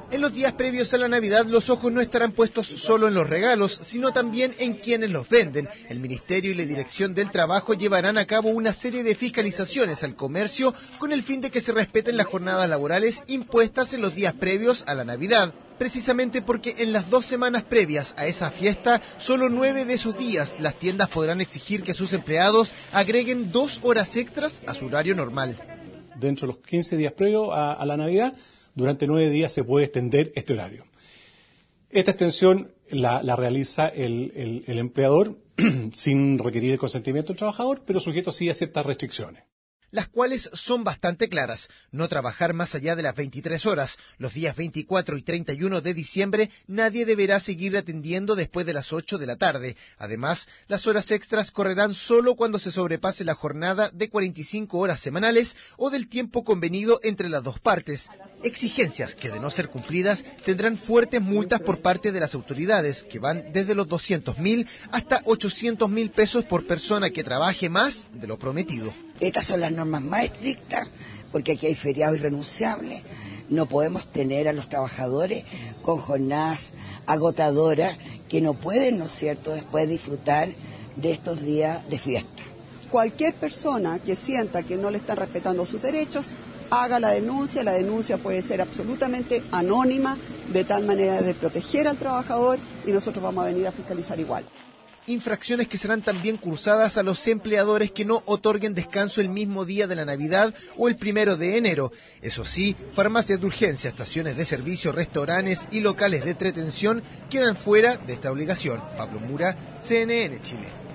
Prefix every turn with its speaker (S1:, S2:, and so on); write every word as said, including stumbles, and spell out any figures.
S1: En los días previos a la Navidad, los ojos no estarán puestos solo en los regalos, sino también en quienes los venden. El Ministerio y la Dirección del Trabajo llevarán a cabo una serie de fiscalizaciones al comercio con el fin de que se respeten las jornadas laborales impuestas en los días previos a la Navidad. Precisamente porque en las dos semanas previas a esa fiesta, solo nueve de esos días las tiendas podrán exigir que sus empleados agreguen dos horas extras a su horario normal.
S2: Dentro de los quince días previos a, a la Navidad, durante nueve días se puede extender este horario. Esta extensión la, la realiza el, el, el empleador sin requerir el consentimiento del trabajador, pero sujeto sí a ciertas restricciones.
S1: Las cuales son bastante claras: no trabajar más allá de las veintitrés horas. Los días veinticuatro y treinta y uno de diciembre nadie deberá seguir atendiendo después de las ocho de la tarde. Además, las horas extras correrán solo cuando se sobrepase la jornada de cuarenta y cinco horas semanales o del tiempo convenido entre las dos partes. Exigencias que, de no ser cumplidas, tendrán fuertes multas por parte de las autoridades, que van desde los doscientos mil hasta ochocientos mil pesos por persona que trabaje más de lo prometido.
S3: Estas son las normas más estrictas, porque aquí hay feriados irrenunciables. No podemos tener a los trabajadores con jornadas agotadoras que no pueden, ¿no es cierto?, después disfrutar de estos días de fiesta.
S4: Cualquier persona que sienta que no le están respetando sus derechos, haga la denuncia. La denuncia puede ser absolutamente anónima, de tal manera de proteger al trabajador, y nosotros vamos a venir a fiscalizar igual.
S1: Infracciones que serán también cursadas a los empleadores que no otorguen descanso el mismo día de la Navidad o el primero de enero. Eso sí, farmacias de urgencia, estaciones de servicio, restaurantes y locales de entretención quedan fuera de esta obligación. Pablo Mura, C N N Chile.